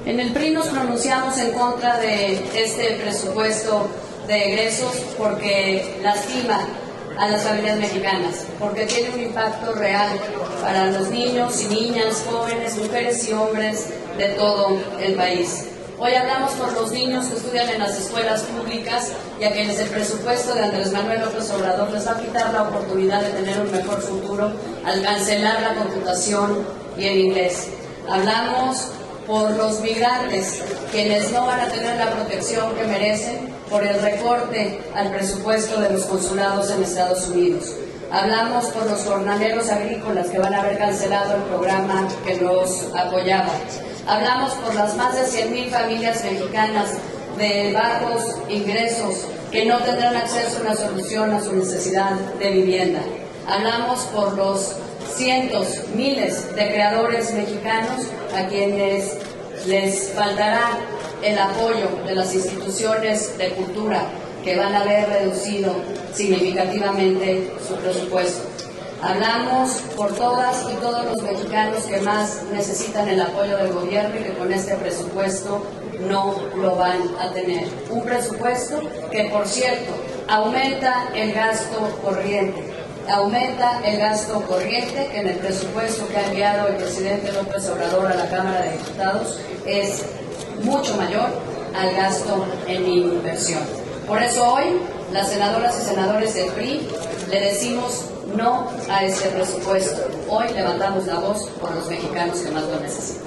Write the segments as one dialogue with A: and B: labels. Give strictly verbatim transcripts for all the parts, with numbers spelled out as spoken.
A: En el P R I nos pronunciamos en contra de este presupuesto de egresos porque lastima a las familias mexicanas, porque tiene un impacto real para los niños y niñas, jóvenes, mujeres y hombres de todo el país. Hoy hablamos por los niños que estudian en las escuelas públicas y a quienes el presupuesto de Andrés Manuel López Obrador les va a quitar la oportunidad de tener un mejor futuro al cancelar la computación y el inglés. Hablamos por los migrantes, quienes no van a tener la protección que merecen por el recorte al presupuesto de los consulados en Estados Unidos. Hablamos por los jornaleros agrícolas que van a haber cancelado el programa que los apoyaba. Hablamos por las más de cien mil familias mexicanas de bajos ingresos que no tendrán acceso a una solución a su necesidad de vivienda. Hablamos por los cientos, miles de creadores mexicanos a quienes les faltará el apoyo de las instituciones de cultura que van a ver reducido significativamente su presupuesto. Hablamos por todas y todos los mexicanos que más necesitan el apoyo del gobierno y que con este presupuesto no lo van a tener. Un presupuesto que, por cierto, aumenta el gasto corriente. Aumenta el gasto corriente que en el presupuesto que ha enviado el presidente López Obrador a la Cámara de Diputados es mucho mayor al gasto en inversión. Por eso hoy, las senadoras y senadores del P R I le decimos no a este presupuesto. Hoy levantamos la voz por los mexicanos que más lo necesitan.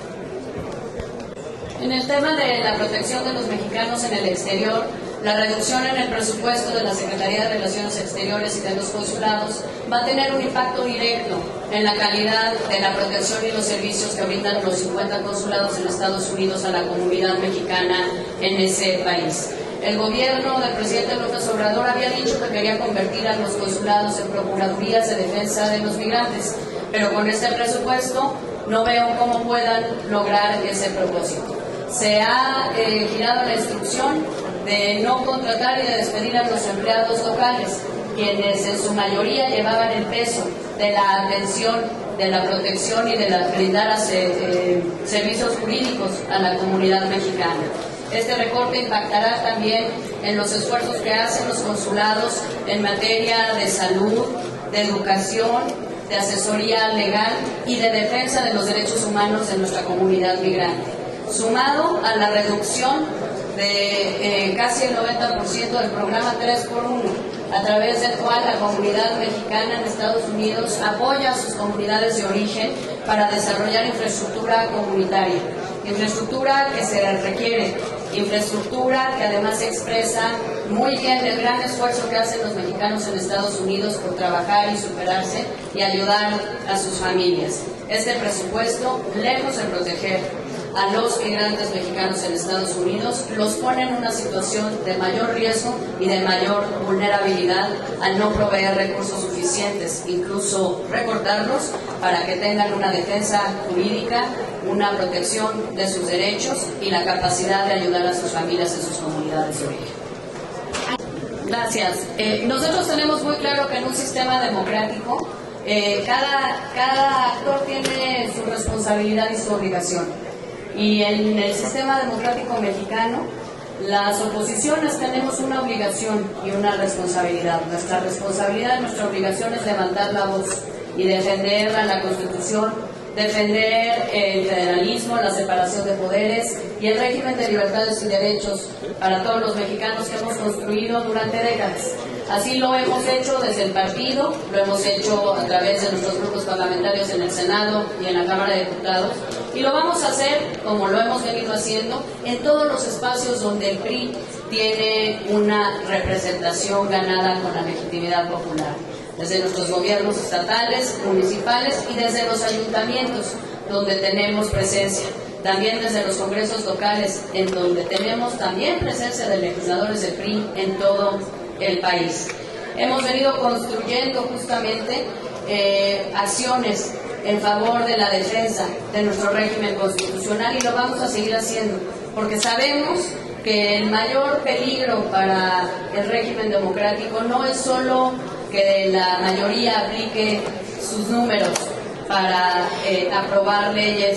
A: En el tema de la protección de los mexicanos en el exterior, la reducción en el presupuesto de la Secretaría de Relaciones Exteriores y de los consulados va a tener un impacto directo en la calidad de la protección y los servicios que brindan los cincuenta consulados en Estados Unidos a la comunidad mexicana en ese país. El gobierno del presidente López Obrador había dicho que quería convertir a los consulados en procuradurías de defensa de los migrantes, pero con este presupuesto no veo cómo puedan lograr ese propósito. Se ha eh, girado la instrucción de no contratar y de despedir a los empleados locales, quienes en su mayoría llevaban el peso de la atención, de la protección y de la, brindar eh, servicios jurídicos a la comunidad mexicana. Este recorte impactará también en los esfuerzos que hacen los consulados en materia de salud, de educación, de asesoría legal y de defensa de los derechos humanos de nuestra comunidad migrante. Sumado a la reducción de eh, casi el noventa por ciento del programa tres por uno, a través del cual la comunidad mexicana en Estados Unidos apoya a sus comunidades de origen para desarrollar infraestructura comunitaria, infraestructura que se requiere, infraestructura que además expresa muy bien el gran esfuerzo que hacen los mexicanos en Estados Unidos por trabajar y superarse y ayudar a sus familias. Este presupuesto, lejos de proteger a los migrantes mexicanos en Estados Unidos, los pone en una situación de mayor riesgo y de mayor vulnerabilidad al no proveer recursos suficientes, incluso recortarlos para que tengan una defensa jurídica, una protección de sus derechos y la capacidad de ayudar a sus familias en sus comunidades de origen. Gracias. Eh, nosotros tenemos muy claro que en un sistema democrático eh, cada, cada actor tiene su responsabilidad y su obligación. Y en el sistema democrático mexicano, las oposiciones tenemos una obligación y una responsabilidad. Nuestra responsabilidad, nuestra obligación es levantar la voz y defender a la Constitución, defender el federalismo, la separación de poderes y el régimen de libertades y derechos para todos los mexicanos que hemos construido durante décadas. Así lo hemos hecho desde el partido, lo hemos hecho a través de nuestros grupos parlamentarios en el Senado y en la Cámara de Diputados, y lo vamos a hacer, como lo hemos venido haciendo, en todos los espacios donde el P R I tiene una representación ganada con la legitimidad popular, desde nuestros gobiernos estatales, municipales y desde los ayuntamientos, donde tenemos presencia. También desde los congresos locales, en donde tenemos también presencia de legisladores del P R I en todo el país. Hemos venido construyendo justamente eh, acciones en favor de la defensa de nuestro régimen constitucional y lo vamos a seguir haciendo, porque sabemos que el mayor peligro para el régimen democrático no es solo que la mayoría aplique sus números para eh, aprobar leyes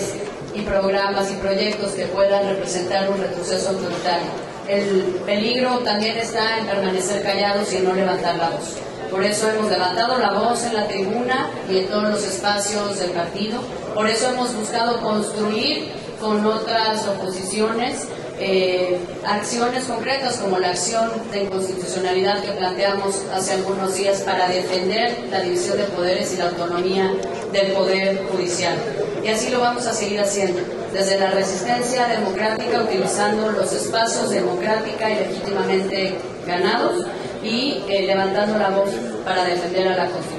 A: y programas y proyectos que puedan representar un retroceso autoritario. El peligro también está en permanecer callados y no levantar la voz. Por eso hemos levantado la voz en la tribuna y en todos los espacios del partido. Por eso hemos buscado construir con otras oposiciones eh, acciones concretas, como la acción de inconstitucionalidad que planteamos hace algunos días para defender la división de poderes y la autonomía del Poder Judicial. Y así lo vamos a seguir haciendo, desde la resistencia democrática, utilizando los espacios democrática y legítimamente ganados, y eh, levantando la voz para defender a la Constitución.